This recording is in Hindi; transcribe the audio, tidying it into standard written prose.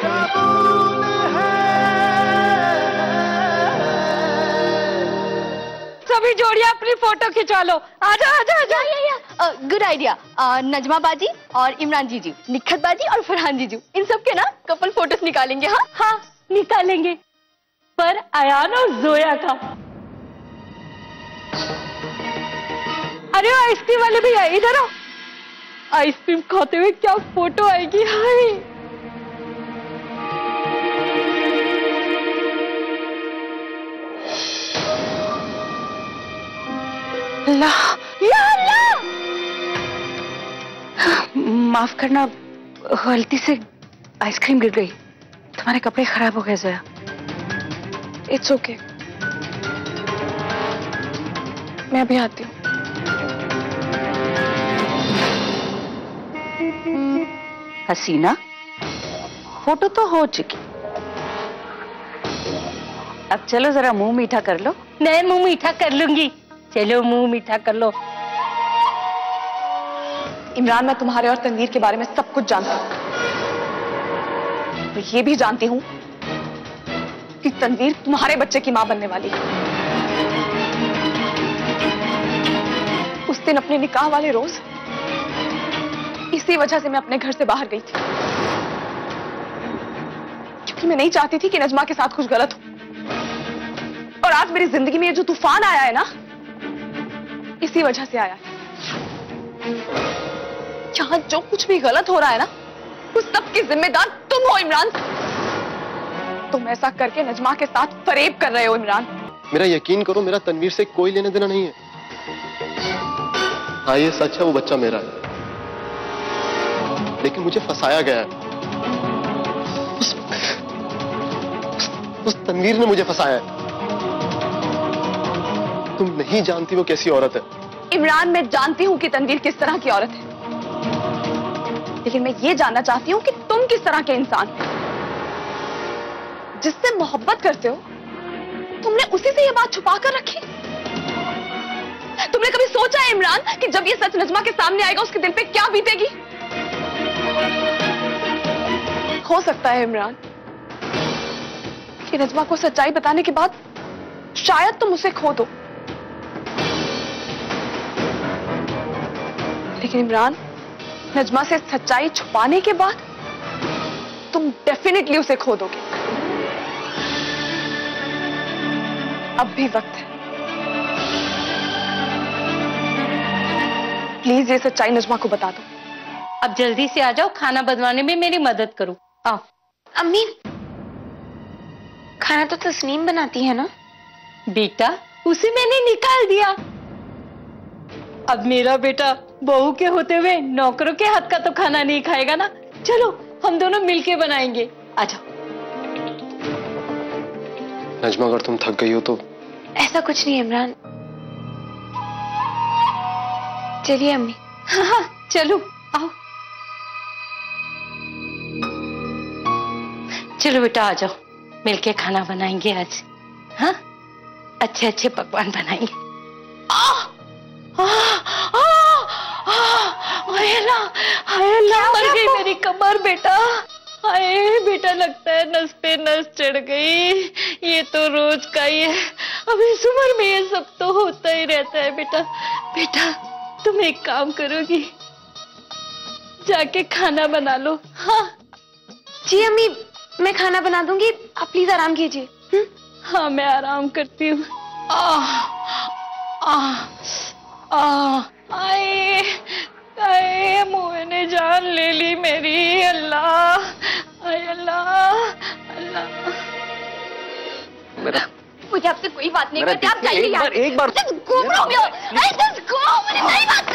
सभी जोड़ियां अपनी फोटो खिंचवा लो। आजा आजा आजा। Good idea. नजमा बाजी और इमरान जीजू, निखत बाजी और फरहान जीजू, इन सब के ना कपल फोटोज निकालेंगे। हाँ हाँ निकालेंगे, पर अयान और जोया का। अरे आइसक्रीम वाले भैया इधर आओ। आइसक्रीम खाते हुए क्या फोटो आएगी। हाय अल्लाह, या अल्लाह! माफ करना, गलती से आइसक्रीम गिर गई, तुम्हारे कपड़े खराब हो गए जोया। इट्स ओके, मैं अभी आती हूँ। हसीना, फोटो तो हो चुकी, अब चलो जरा मुंह मीठा कर लो। मैं मुंह मीठा कर लूंगी, चलो मुंह मीठा कर लो। इमरान, मैं तुम्हारे और तनवीर के बारे में सब कुछ जानती हूँ। तो ये भी जानती हूँ कि तनवीर तुम्हारे बच्चे की मां बनने वाली है। उस दिन अपने निकाह वाले रोज इसी वजह से मैं अपने घर से बाहर गई थी, क्योंकि मैं नहीं चाहती थी कि नजमा के साथ कुछ गलत हो। और आज मेरी जिंदगी में ये जो तूफान आया है ना, इसी वजह से आया है। यहां जो कुछ भी गलत हो रहा है ना, उस सब की जिम्मेदार तुम हो इमरान। तुम ऐसा करके नजमा के साथ फरेब कर रहे हो इमरान। मेरा यकीन करो, मेरा तनवीर से कोई लेना देना नहीं है। हाँ ये सच है, वो बच्चा मेरा है, लेकिन मुझे फंसाया गया है। उस तनवीर ने मुझे फंसाया है। तुम नहीं जानती वो कैसी औरत है। इमरान, मैं जानती हूं कि तनवीर किस तरह की औरत है, लेकिन मैं ये जानना चाहती हूं कि तुम किस तरह के इंसान हो। जिससे मोहब्बत करते हो, तुमने उसी से ये बात छुपा कर रखी। तुमने कभी सोचा है इमरान कि जब ये सच नजमा के सामने आएगा, उसके दिल पे क्या बीतेगी? हो सकता है इमरान कि नजमा को सच्चाई बताने के बाद शायद तुम उसे खो दो, लेकिन इमरान, नजमा से सच्चाई छुपाने के बाद तुम डेफिनेटली उसे खो दोगे। अब भी वक्त है, प्लीज ये सच्चाई नजमा को बता दो। अब जल्दी से आ जाओ, खाना बनवाने में मेरी मदद करो। आओ। अम्मी, खाना तो तस्नीम बनाती है ना? बेटा, उसे मैंने निकाल दिया। अब मेरा बेटा बहू के होते हुए नौकरों के हाथ का तो खाना नहीं खाएगा ना। चलो हम दोनों मिलके बनाएंगे, आ जाओ। नजमा, अगर तुम थक गई हो तो। ऐसा कुछ नहीं इमरान, चलिए अम्मी। हाँ हाँ चलो, आओ। चलो बेटा आ जाओ, मिलके खाना बनाएंगे आज। हाँ, अच्छे अच्छे पकवान बनाएंगे। मर गई मेरी कमर बेटा। हाय बेटा, लगता है नस पे नस चढ़ गई। ये तो रोज का ही है, अब इस उम्र में ये सब तो होता ही रहता है बेटा। बेटा तुम एक काम करोगी, जाके खाना बना लो। हाँ जी अम्मी, मैं खाना बना दूंगी, आप प्लीज आराम कीजिए। हाँ मैं आराम करती हूँ। आए मुँह ने जान ले ली मेरी। अल्लाह, आए अल्लाह अल्लाह। मुझे आपसे कोई बात नहीं करती, आप जाइए। एक बार मुझे नहीं बात